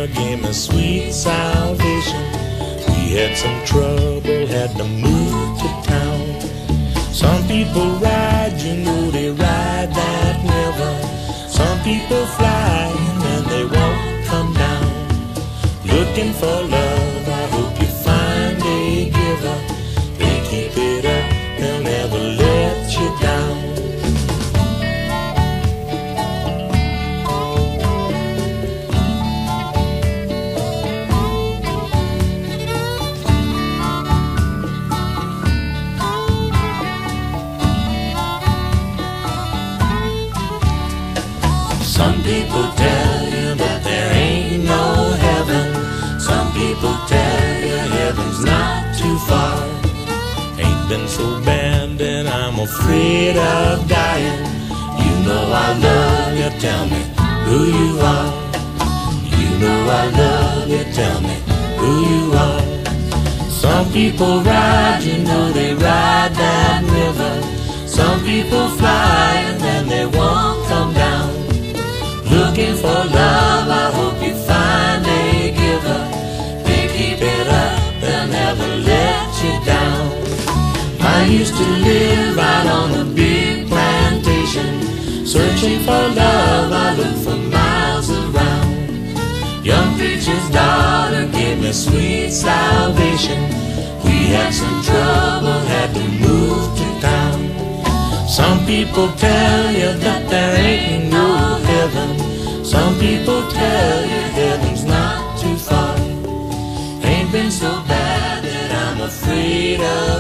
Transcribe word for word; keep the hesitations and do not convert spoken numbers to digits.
daughter gave me sweet salvation. We had some trouble, had to move to town. Some people ride, you know they ride that river. Some people fly and they won't come down. Looking for love, I hope you find a giver. They keep it up, they'll never let you down. Some people tell you that there ain't no heaven. Some people tell you heaven's not too far. Ain't been so bad that I'm afraid of dying. You know I love you, tell me who you are. You know I love you, tell me who you are. Some people ride, you know they ride that river. Some people fly and then they won't come down. Looking for love, I hope you find a giver. They keep it up, they'll never let you down. I used to live out on a big plantation. Searching for love, I looked for miles around. Young preacher's daughter gave me sweet salvation. We had some trouble, had to move to town. Some people tell you that there ain't no heaven. Some people tell you heaven's not too far. Ain't been so bad that I'm afraid of